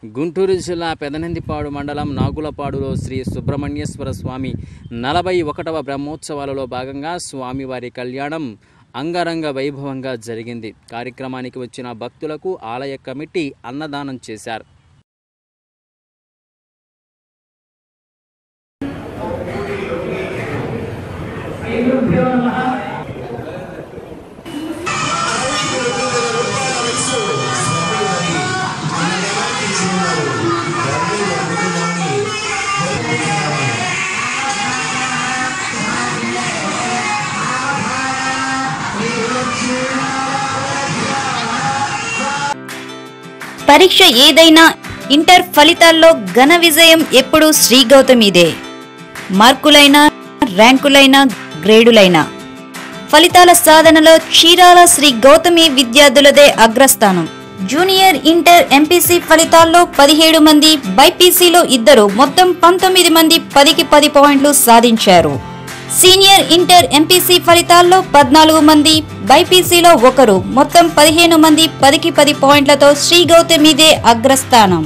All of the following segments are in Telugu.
గుంటూరు జిల్లా పెదనందిపాడు మండలం నాగులపాడులో శ్రీ సుబ్రహ్మణ్యేశ్వర స్వామి 41వ బ్రహ్మోత్సవాలలో భాగంగా స్వామివారి కళ్యాణం అంగరంగ వైభవంగా జరిగింది. కార్యక్రమానికి వచ్చిన భక్తులకు ఆలయ కమిటీ అన్నదానం చేశారు. పరీక్ష ఏదైనా ఇంటర్ ఫలితాల్లో ఘన విజయం ఎప్పుడూ శ్రీ గౌతమిదే. మార్కులైనా, ర్యాంకులైనా, గ్రేడులైనా ఫలితాల సాధనలో చీరాల శ్రీ గౌతమి విద్యార్థులదే అగ్రస్థానం. జూనియర్ ఇంటర్ ఎంపీసీ ఫలితాల్లో 17 మంది, బైపీసీలో 2, మొత్తం 19 మంది 10కి 10 పాయింట్లు సాధించారు. సీనియర్ ఇంటర్ ఎంపీసీ ఫలితాల్లో 14 మంది, బైపీసీలో 1, మొత్తం 15 మంది 10కి 10 పాయింట్లతో శ్రీ గౌతమిదే అగ్రస్థానం.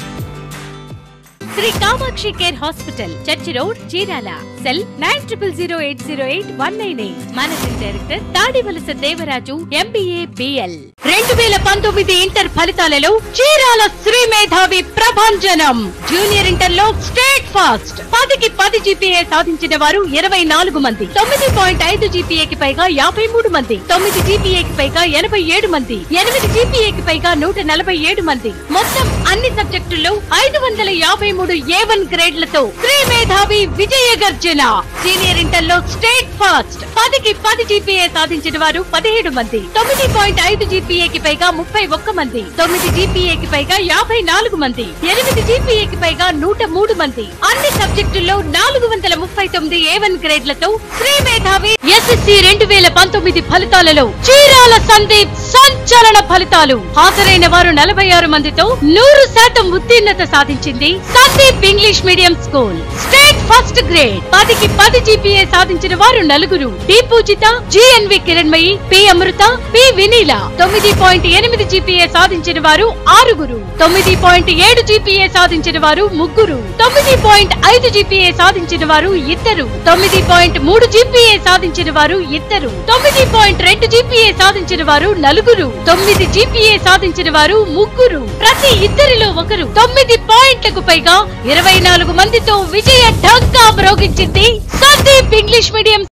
Sri Kamakshi care hospital, church road, Chirala. Cell 9008088198. Managing director Tadivalasa Devaraju, MBA, BL. 2019 inter ఫలితాలలో చీరాల శ్రీ మేధావి ప్రభంజనం. జూనియర్ ఇంటర్ లో స్టేట్ ఫాస్ట్ 10కి 10 GPA సాధించిన వారు 24 మంది, 9.5 GPA కి పైగా 53 మంది, 9 GPA కి పైగా 87 మంది, 8 GPA కి పైగా 147 మంది. మొత్తం అన్ని సబ్జెక్టుల్లో 553 A1 గ్రేడ్లతో శ్రీ మేధావి విజయ గర్జన. సీనియర్ ఇంటర్ లో స్టేట్ ఫాస్ట్ 10కి 10 GPA సాధించిన వారు 17 మంది, 9.5 GPA కి పైగా 31 మంది, 9 GPA కి పైగా 54 మంది, 8 GPA కి పైగా 103 మంది. అన్ని సబ్జెక్టుల్లో 439 A1 గ్రేడ్లతో శ్రీ మేధావి. SSC 2019 ఫలితాలలో చీరాల సందీప్ సంచలన ఫలితాలు. హాజరైన వారు 46 మందితో 100% ఉత్తీర్ణత సాధించింది Sandeep English medium school. State first grade 10కి 10 GPA సాధించిన వారు 4. D Pujitha, GNV Kiranmayi, P Amrutha, P Vineela. 9.8 GPA సాధించిన వారు 6. 9.7 GPA సాధించిన వారు 3. 9.5 GPA సాధించిన వారు 2. 9.3 GPA సాధించిన వారు 2. 9.2 GPA సాధించిన వారు 4. 9 GPA సాధించిన వారు 3. ప్రతి ఇద్దరిలో ఒకరు. 9 పాయింట్లకు పైగా 24 మందితో విజయ ఢంకా మ్రోగించింది సందీప్ ఇంగ్లీష్ మీడియం